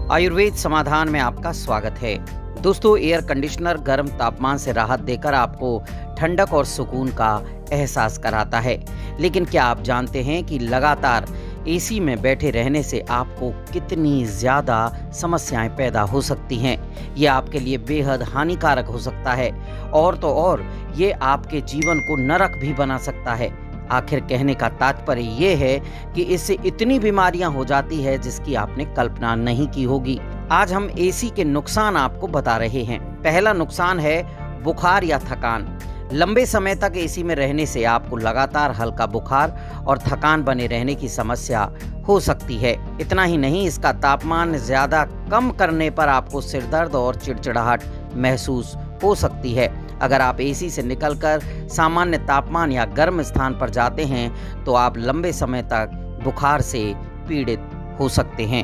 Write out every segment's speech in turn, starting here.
आयुर्वेद समाधान में आपका स्वागत है। दोस्तों, एयर कंडीशनर गर्म तापमान से राहत देकर आपको ठंडक और सुकून का एहसास कराता है। लेकिन क्या आप जानते हैं कि लगातार एसी में बैठे रहने से आपको कितनी ज़्यादा समस्याएं पैदा हो सकती हैं। ये आपके लिए बेहद हानिकारक हो सकता है और तो और ये आपके जीवन को नरक भी बना सकता है। आखिर कहने का तात्पर्य ये है कि इससे इतनी बीमारियां हो जाती है जिसकी आपने कल्पना नहीं की होगी। आज हम एसी के नुकसान आपको बता रहे हैं। पहला नुकसान है बुखार या थकान। लंबे समय तक एसी में रहने से आपको लगातार हल्का बुखार और थकान बने रहने की समस्या हो सकती है। इतना ही नहीं, इसका तापमान ज़्यादा कम करने पर आपको सिरदर्द और चिड़चिड़ाहट महसूस हो सकती है। अगर आप एसी से निकलकर सामान्य तापमान या गर्म स्थान पर जाते हैं तो आप लंबे समय तक बुखार से पीड़ित हो सकते हैं।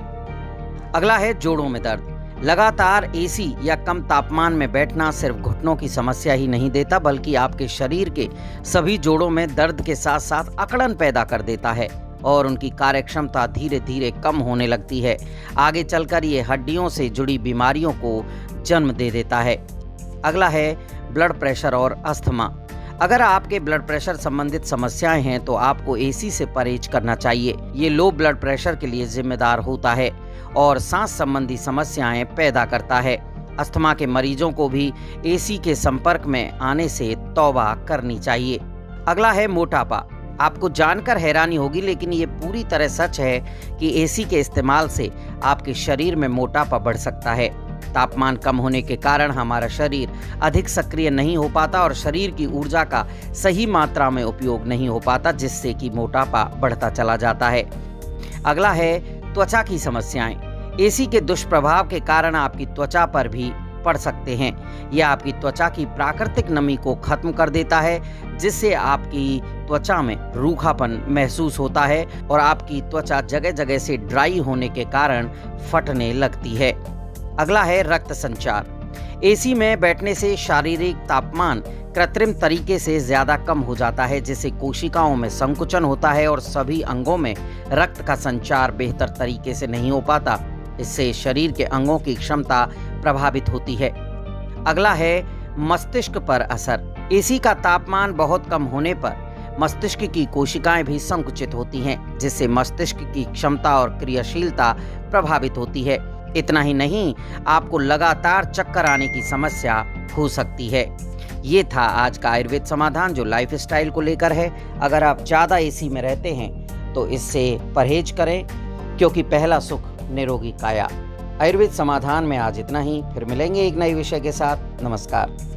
अगला है जोड़ों में दर्द। लगातार एसी या कम तापमान में बैठना सिर्फ घुटनों की समस्या ही नहीं देता, बल्कि आपके शरीर के सभी जोड़ों में दर्द के साथ साथ अकड़न पैदा कर देता है और उनकी कार्यक्षमता धीरे धीरे कम होने लगती है। आगे चलकर ये हड्डियों से जुड़ी बीमारियों को जन्म दे देता है। अगला है ब्लड प्रेशर और अस्थमा। अगर आपके ब्लड प्रेशर संबंधित समस्याएं हैं तो आपको एसी से परहेज करना चाहिए। ये लो ब्लड प्रेशर के लिए जिम्मेदार होता है और सांस संबंधी समस्याएं पैदा करता है। अस्थमा के मरीजों को भी एसी के संपर्क में आने से तौबा करनी चाहिए। अगला है मोटापा। आपको जानकर हैरानी होगी, लेकिन ये पूरी तरह सच है कि एसी के इस्तेमाल से आपके शरीर में मोटापा बढ़ सकता है। तापमान कम होने के कारण हमारा शरीर अधिक सक्रिय नहीं हो पाता और शरीर की ऊर्जा का सही मात्रा में उपयोग नहीं हो पाता, जिससे कि मोटापा बढ़ता चला जाता है। अगला है त्वचा की समस्याएं। एसी के दुष्प्रभाव के कारण आपकी त्वचा पर भी पड़ सकते हैं। यह आपकी त्वचा की प्राकृतिक नमी को खत्म कर देता है, जिससे आपकी त्वचा में रूखापन महसूस होता है और आपकी त्वचा जगह जगह से ड्राई होने के कारण फटने लगती है। अगला है रक्त संचार। एसी में बैठने से शारीरिक तापमान कृत्रिम तरीके से ज़्यादा कम हो जाता है, जिससे कोशिकाओं में संकुचन होता है और सभी अंगों में रक्त का संचार बेहतर तरीके से नहीं हो पाता। इससे शरीर के अंगों की क्षमता प्रभावित होती है। अगला है मस्तिष्क पर असर। एसी का तापमान बहुत कम होने पर मस्तिष्क की कोशिकाएं भी संकुचित होती हैं, जिससे मस्तिष्क की क्षमता और क्रियाशीलता प्रभावित होती है। इतना ही नहीं, आपको लगातार चक्कर आने की समस्या हो सकती है। ये था आज का आयुर्वेद समाधान जो लाइफस्टाइल को लेकर है। अगर आप ज़्यादा एसी में रहते हैं तो इससे परहेज करें, क्योंकि पहला सुख निरोगी काया। आयुर्वेद समाधान में आज इतना ही। फिर मिलेंगे एक नए विषय के साथ। नमस्कार।